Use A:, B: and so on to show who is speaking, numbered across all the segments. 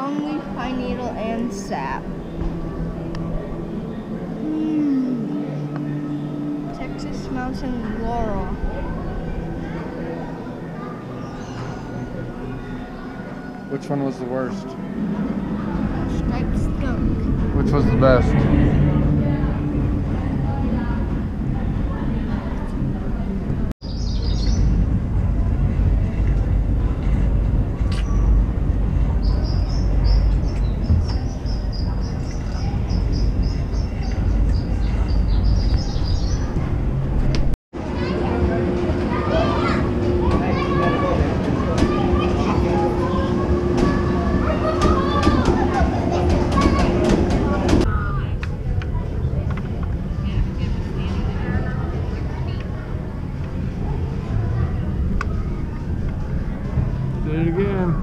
A: longleaf pine needle and sap. Texas mountain laurel.
B: Which one was the worst?
A: Striped skunk.
B: Which was the best? Did it again.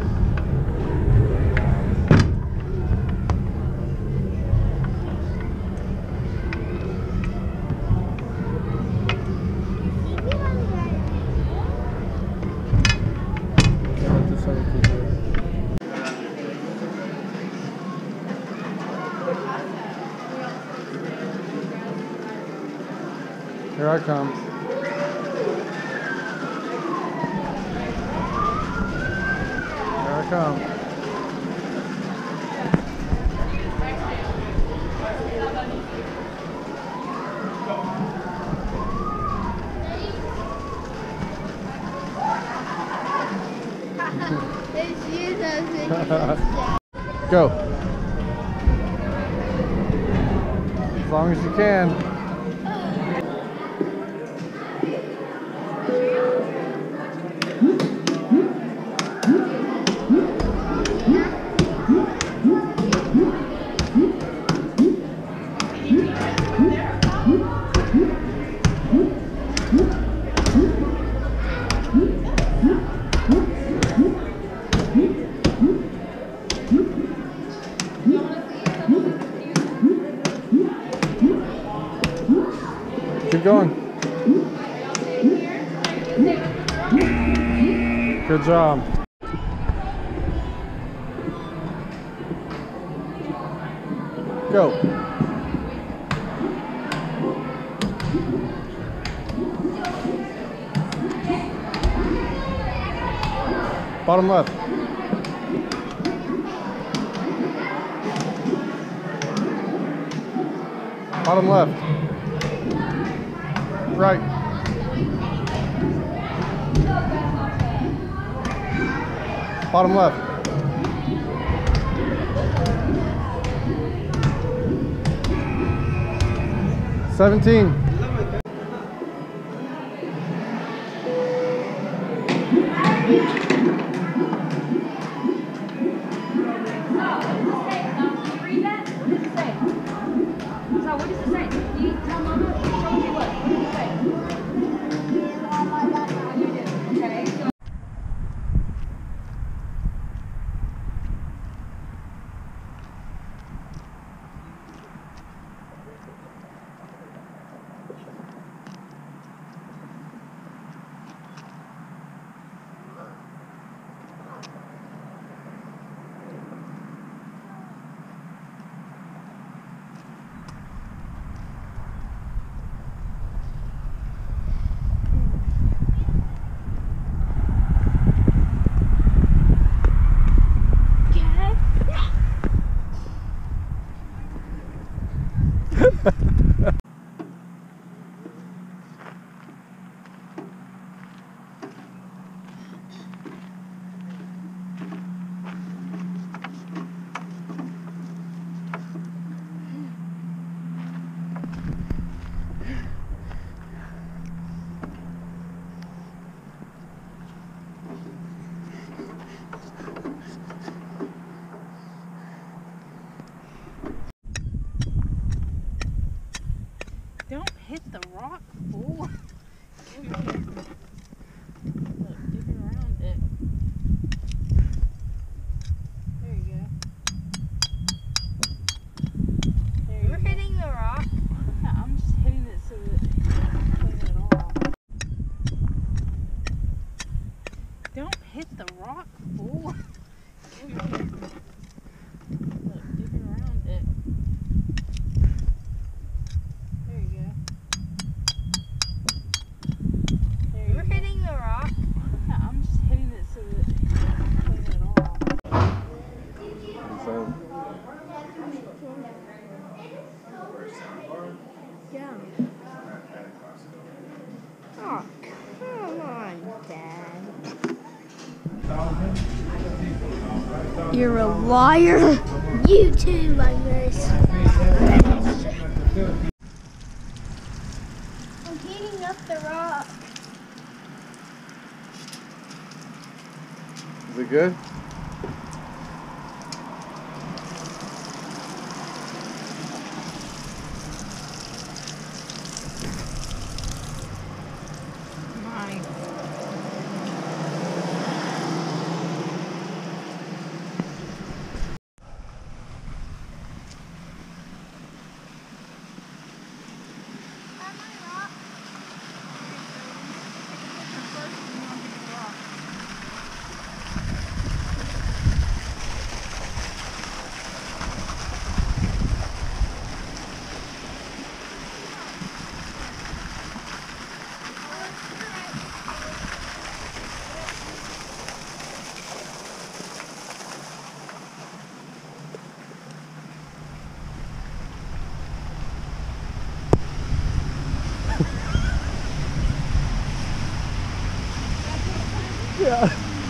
B: Here I come. Here I come. Go. As long as you can. Keep going. Good job. Go. Bottom left. Bottom left. Right. Bottom left. $17.
C: What does it say? You tell Mama, she showed you what? What does it say? You did. Okay.
D: Don't hit the rock, fool. Look, dig around it. There you go. There you
A: You're
D: go.
A: hitting the rock.
D: Yeah, I'm just hitting it so that it clean it off. Don't hit the rock, fool. digging around it. There you go. There you
A: We're
D: go.
A: hitting the rock.
D: Yeah, I'm just hitting it so that you can clean it off.
B: So,
A: Yeah. Oh, come on, Dad. You're a liar. You too, Linus. I'm heating up the rock.
B: is it good?
A: Nice.
B: Yeah.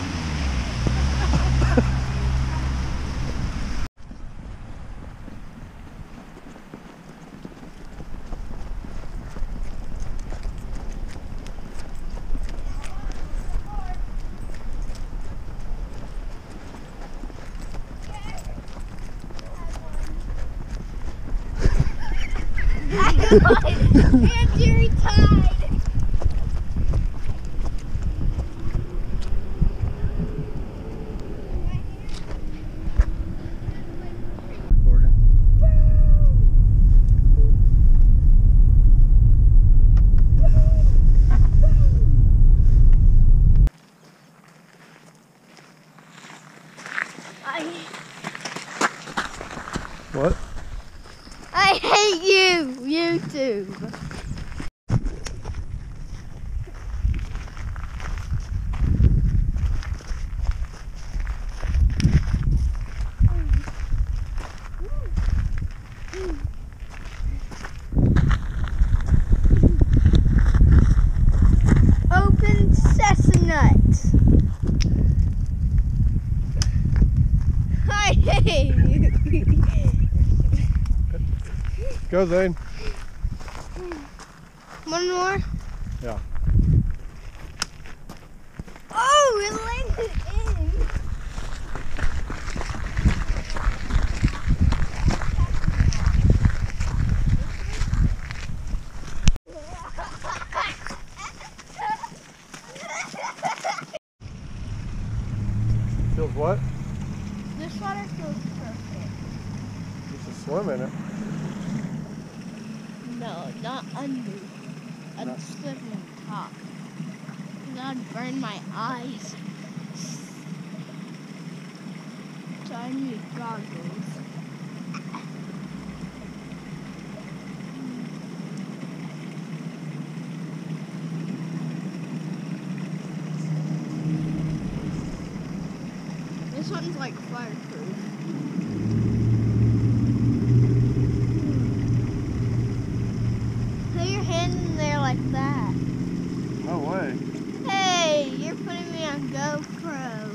A: And Jerry tied.
B: Recording. What?
A: I hate you, YouTube. Open chestnuts. I hate you.
B: Go, Zane.
A: One more.
B: Yeah.
A: Oh, it landed in.
B: Feels what?
A: This water feels perfect.
B: You should swim in it.
A: No, not under. I'd swim on top. That'd burn my eyes. So I need goggles. This one's like fireproof. Put your hand in there like that.
B: No way.
A: Hey, you're putting me on GoPro.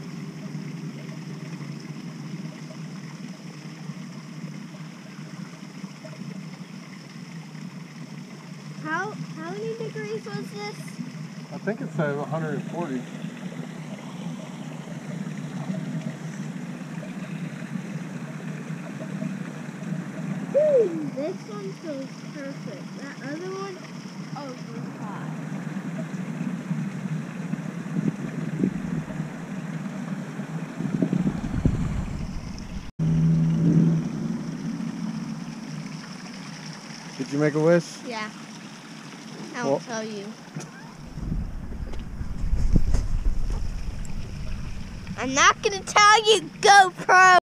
A: How many degrees was this?
B: I think it says 140.
A: This one feels perfect. That other one, oh, it was hot.
B: Did you make a wish?
A: Yeah. I
B: Well-
A: won't tell you. I'm not gonna tell you, GoPro.